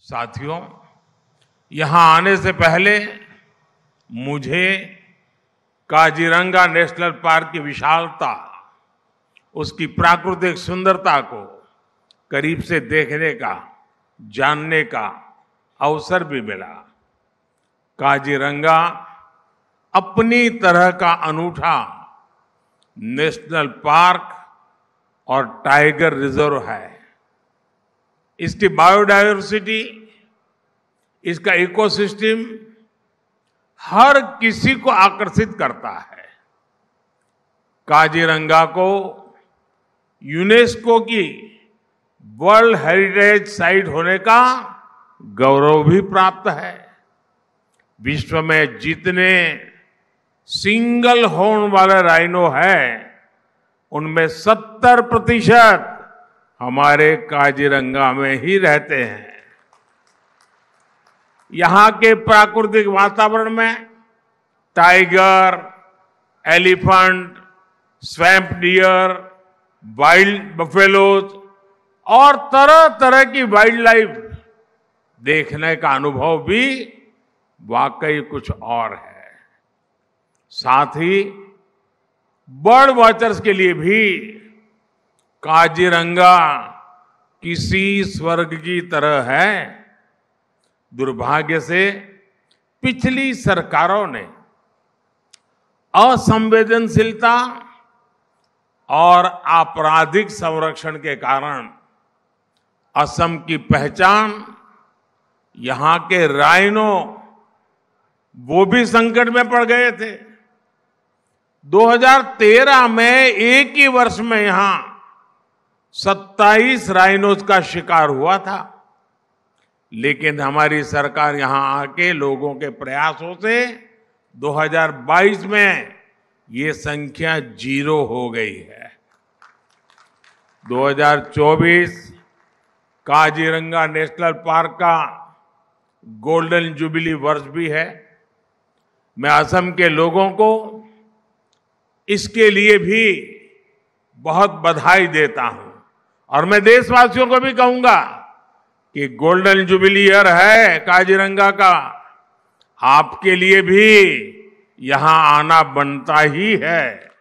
साथियों, यहां आने से पहले मुझे काजीरंगा नेशनल पार्क की विशालता, उसकी प्राकृतिक सुंदरता को करीब से देखने का, जानने का अवसर भी मिला। काजीरंगा अपनी तरह का अनूठा नेशनल पार्क और टाइगर रिजर्व है। इसकी बायोडायवर्सिटी, इसका इकोसिस्टम हर किसी को आकर्षित करता है। काजीरंगा को यूनेस्को की वर्ल्ड हेरिटेज साइट होने का गौरव भी प्राप्त है। विश्व में जितने सिंगल हॉर्न वाले राइनो हैं, उनमें 70% हमारे काजीरंगा में ही रहते हैं। यहां के प्राकृतिक वातावरण में tiger, elephant, swamp deer, wild buffaloes और तरह तरह की वाइल्ड लाइफ देखने का अनुभव भी वाकई कुछ और है। साथ ही बर्ड वॉचर्स के लिए भी काजीरंगा किसी स्वर्ग की तरह है। दुर्भाग्य से पिछली सरकारों ने असंवेदनशीलता और आपराधिक संरक्षण के कारण असम की पहचान, यहां के राइनो वो भी संकट में पड़ गए थे। 2013 में एक ही वर्ष में यहां 27 राइनोज का शिकार हुआ था, लेकिन हमारी सरकार यहां आके लोगों के प्रयासों से 2022 में ये संख्या 0 हो गई है। 2024 काजीरंगा नेशनल पार्क का गोल्डन जुबिली वर्ष भी है। मैं असम के लोगों को इसके लिए भी बहुत बधाई देता हूं और मैं देशवासियों को भी कहूंगा कि गोल्डन जुबिली ईयर है काजीरंगा का, आपके लिए भी यहां आना बनता ही है।